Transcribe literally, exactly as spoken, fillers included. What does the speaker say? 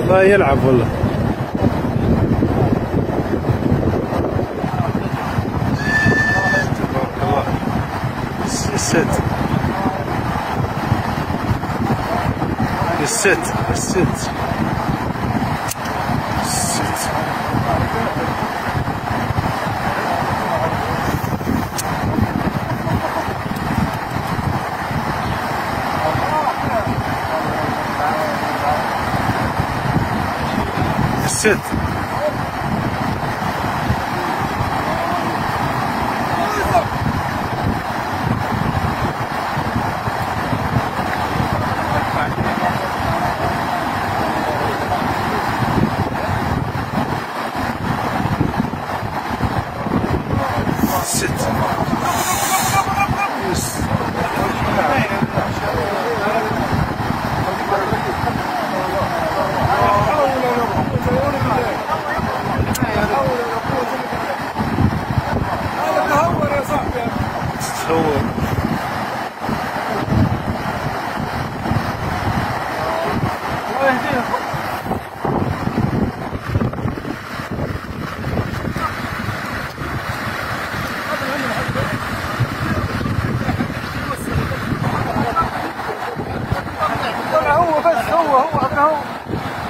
ما يلعب والله. تبارك الله. الست الست الست الست الست الست تهور. هو بس هو هو هو